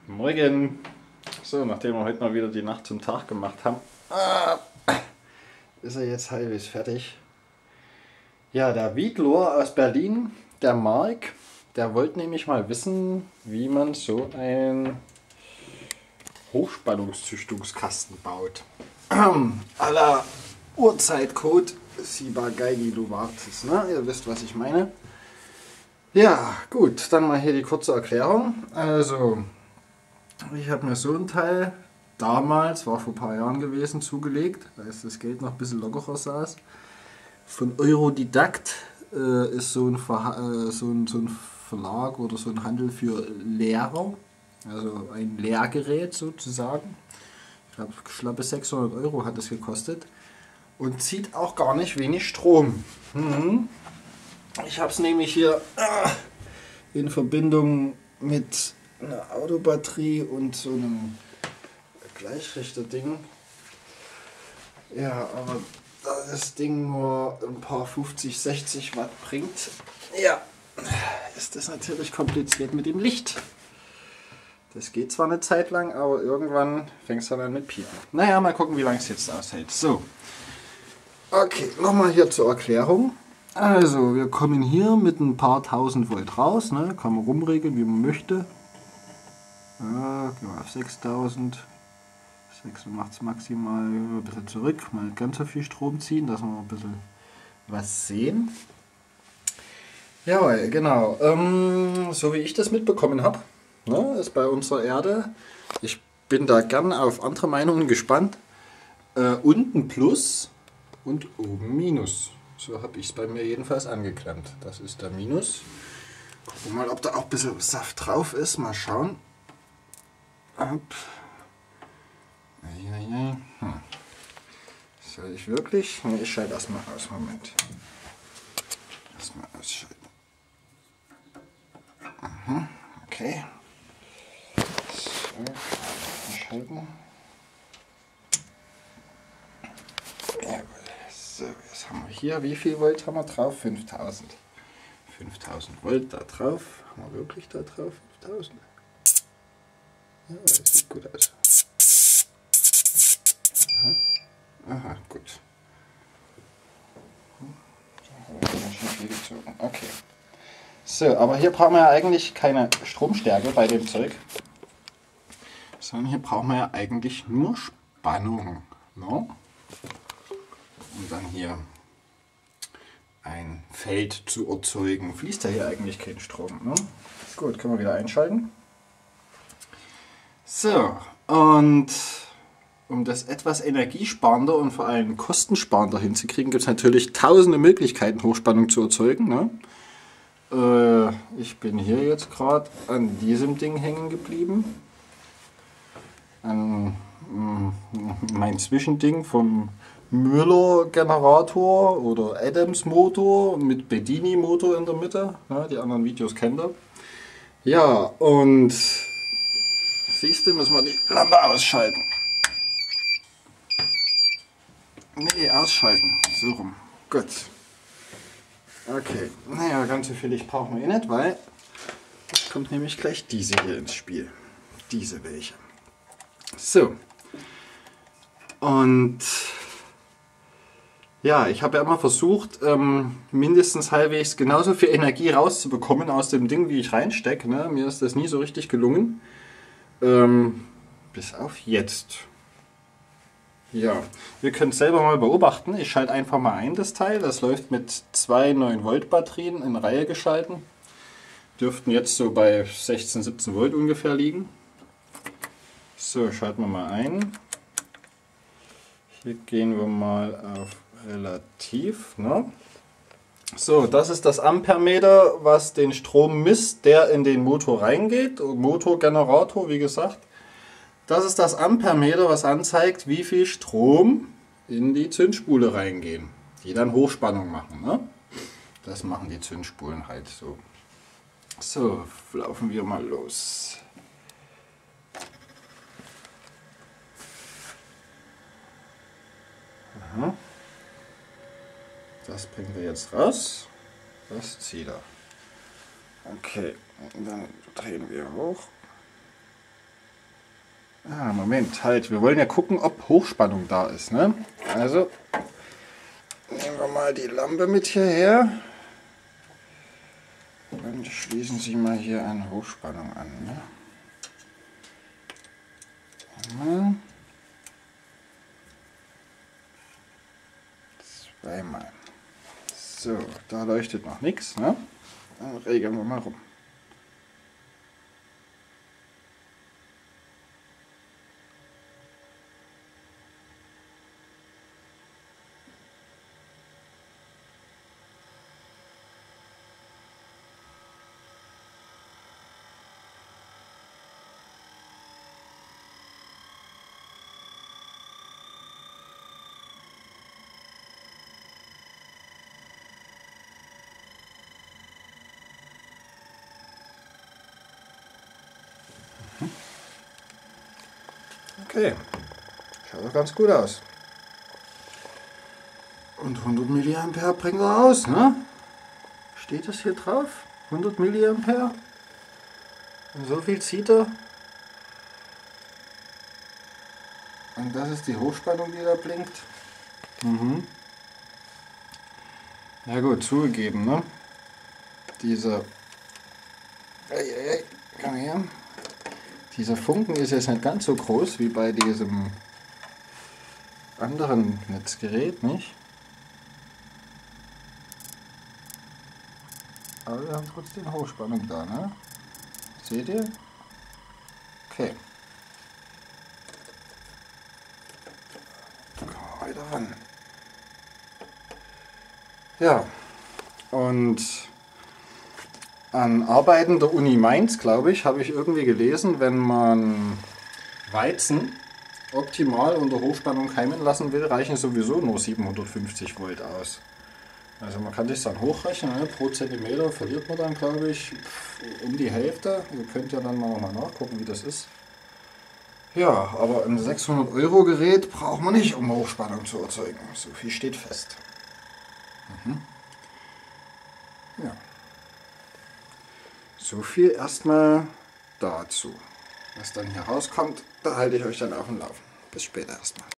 Morgen! So, nachdem wir heute mal wieder die Nacht zum Tag gemacht haben, ist er jetzt halbwegs fertig. Ja, der Wiedlor aus Berlin, der Mark, der wollte nämlich mal wissen, wie man so einen Hochspannungszüchtungskasten baut. À la Urzeitcode Ciba-Geigy Novartis, ne? Ihr wisst, was ich meine. Ja, gut, dann mal hier die kurze Erklärung. Also, ich habe mir so ein Teil damals, war vor ein paar Jahren gewesen, zugelegt, als das Geld noch ein bisschen lockerer saß. Von Eurodidakt ist so ein Verlag oder so ein Handel für Lehrer, also ein Lehrgerät sozusagen. Ich glaube, schlappe 600 Euro hat es gekostet und zieht auch gar nicht wenig Strom. Ich habe es nämlich hier in Verbindung mit einer Autobatterie und so einem Gleichrichter-Ding. Ja, aber da das Ding nur ein paar 50, 60 Watt bringt, ja, ist das natürlich kompliziert mit dem Licht. Das geht zwar eine Zeit lang, aber irgendwann fängt es dann an mit Piepen. Naja, mal gucken, wie lange es jetzt aushält. So, okay, nochmal hier zur Erklärung. Also, wir kommen hier mit ein paar 1000 Volt raus, ne? Kann man rumregeln, wie man möchte. Ja, gehen wir auf 6000. 6 macht es maximal ein bisschen zurück, mal nicht ganz so viel Strom ziehen, dass wir ein bisschen was sehen. Jawohl, genau. So wie ich das mitbekommen habe, ne, ist bei unserer Erde, ich bin da gern auf andere Meinungen gespannt, unten Plus und oben Minus. So habe ich es bei mir jedenfalls angeklemmt. Das ist der Minus. Gucken wir mal, ob da auch ein bisschen Saft drauf ist. Mal schauen. Soll ich wirklich? Ne, ich schalte erstmal aus. Moment. Erstmal ausschalten. Okay. So, schalten. Jawohl. So, jetzt haben wir hier, wie viel Volt haben wir drauf? 5000. 5000 Volt da drauf. Haben wir wirklich da drauf 5000? Ja, das sieht gut aus. Aha, gut. Okay. So, aber hier brauchen wir ja eigentlich keine Stromstärke bei dem Zeug, sondern hier brauchen wir ja eigentlich nur Spannung. No? Um dann hier ein Feld zu erzeugen. Fließt ja hier eigentlich kein Strom. Ne? Gut, können wir wieder einschalten. So, und um das etwas energiesparender und vor allem kostensparender hinzukriegen, gibt es natürlich tausende Möglichkeiten, Hochspannung zu erzeugen. Ne? Ich bin hier jetzt gerade an diesem Ding hängen geblieben. An mein Zwischending vom Müller Generator oder Adams Motor mit Bedini Motor in der Mitte. Ja, die anderen Videos kennt ihr. Ja, und siehst du, müssen wir die Lampe ausschalten. Nee, ausschalten. So rum. Gut. Okay. Naja, ganz so viel Licht brauchen wir eh nicht, weil es kommt nämlich gleich diese hier ins Spiel. Diese welche. So. Und ja, ich habe ja immer versucht, mindestens halbwegs genauso viel Energie rauszubekommen aus dem Ding, wie ich reinstecke. Ne? Mir ist das nie so richtig gelungen. Bis auf jetzt. Ja, ihr könnt selber mal beobachten. Ich schalte einfach mal ein das Teil. Das läuft mit zwei 9V Batterien in Reihe geschalten. Dürften jetzt so bei 16, 17 Volt ungefähr liegen. So, schalten wir mal ein. Hier gehen wir mal auf Relativ. Ne? So, das ist das Ampermeter, was den Strom misst, der in den Motor reingeht. Motorgenerator, wie gesagt. Das ist das Ampermeter, was anzeigt, wie viel Strom in die Zündspule reingehen, die dann Hochspannung machen. Ne? Das machen die Zündspulen halt so. So, laufen wir mal los. Aha. Das bringen wir jetzt raus. Das zieht er. Okay, und dann drehen wir hoch. Ah, Moment, halt. Wir wollen ja gucken, ob Hochspannung da ist. Ne? Also nehmen wir mal die Lampe mit hierher. Und schließen Sie mal hier an Hochspannung an. Ne? Einmal. Zweimal. So, da leuchtet noch nichts. Ne? Dann regeln wir mal rum. Okay, schaut doch ganz gut aus. Und 100 mA bringen wir aus, ne? Steht das hier drauf? 100 mA? Und so viel zieht er. Und das ist die Hochspannung, die da blinkt. Mhm. Ja gut, zugegeben, ne? Dieser komm her. Dieser Funken ist jetzt nicht ganz so groß wie bei diesem anderen Netzgerät, nicht? Aber wir haben trotzdem Hochspannung da, ne? Seht ihr? Okay. Kommen wir weiter ran. Ja, und an Arbeiten der Uni Mainz, glaube ich, habe ich irgendwie gelesen, wenn man Weizen optimal unter Hochspannung keimen lassen will, reichen sowieso nur 750 Volt aus. Also man kann das dann hochrechnen, ne? Pro Zentimeter verliert man dann, glaube ich, um die Hälfte. Ihr könnt ja dann mal nachgucken, wie das ist. Ja, aber ein 600 € Gerät braucht man nicht, um Hochspannung zu erzeugen. So viel steht fest. Ja. So viel erstmal dazu. Was dann hier rauskommt, da halte ich euch dann auf dem Laufen. Bis später erstmal.